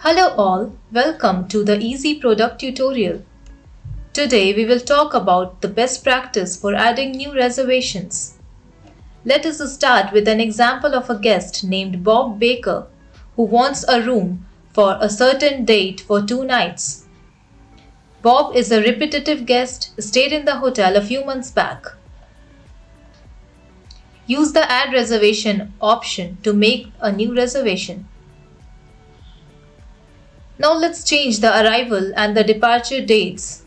Hello all, welcome to the eZee product tutorial. Today we will talk about the best practice for adding new reservations. Let us start with an example of a guest named Bob Baker who wants a room for a certain date for 2 nights. Bob is a repetitive guest, stayed in the hotel a few months back. Use the Add Reservation option to make a new reservation. Now let's change the arrival and the departure dates.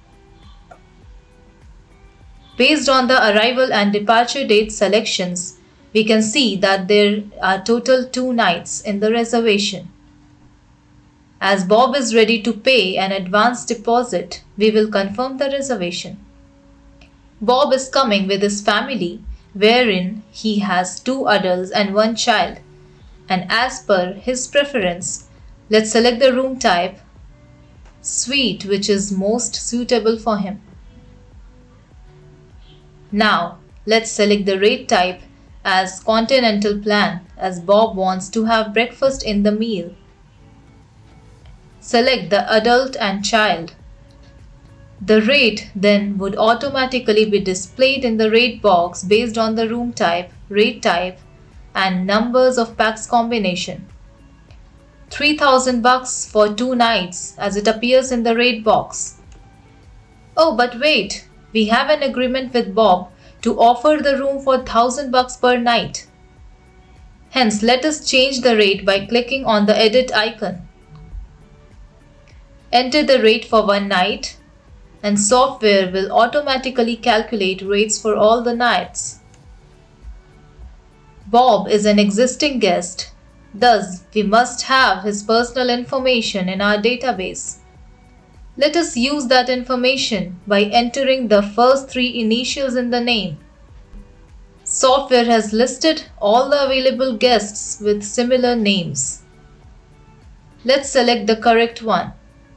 Based on the arrival and departure date selections, we can see that there are total 2 nights in the reservation. As Bob is ready to pay an advance deposit, we will confirm the reservation. Bob is coming with his family, wherein he has 2 adults and 1 child, and as per his preference, let's select the room type, suite, which is most suitable for him. Now, let's select the rate type as continental plan as Bob wants to have breakfast in the meal. Select the adult and child. The rate then would automatically be displayed in the rate box based on the room type, rate type, and numbers of packs combination. $3,000 for 2 nights as it appears in the rate box. Oh, but wait, we have an agreement with Bob to offer the room for $1,000 per night. Hence, let us change the rate by clicking on the edit icon. Enter the rate for 1 night and software will automatically calculate rates for all the nights. Bob is an existing guest. Thus, we must have his personal information in our database. Let us use that information by entering the first 3 initials in the name. Software has listed all the available guests with similar names. Let's select the correct one.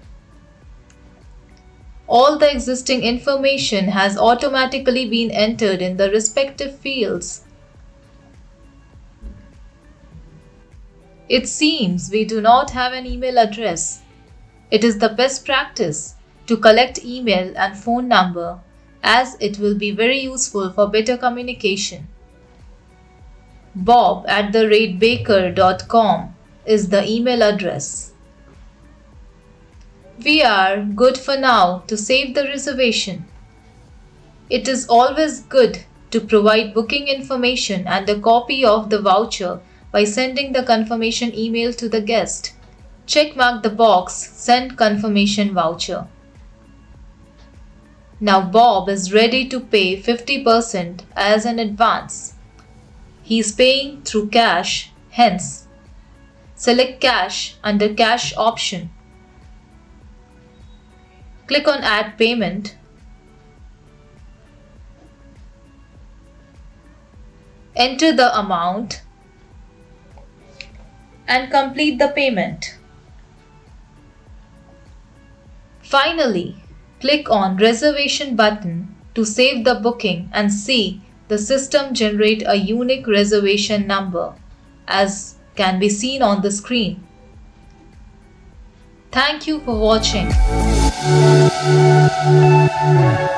All the existing information has automatically been entered in the respective fields. It seems we do not have an email address. It is the best practice to collect email and phone number as it will be very useful for better communication. bob@baker.com is the email address. We are good for now to save the reservation. It is always good to provide booking information and a copy of the voucher by sending the confirmation email to the guest. Checkmark the box Send Confirmation Voucher. Now Bob is ready to pay 50% as an advance. He is paying through cash, hence select cash under cash option. Click on Add Payment. Enter the amount and complete the payment. Finally, click on Reservation button to save the booking and see the system generate a unique reservation number as can be seen on the screen. Thank you for watching.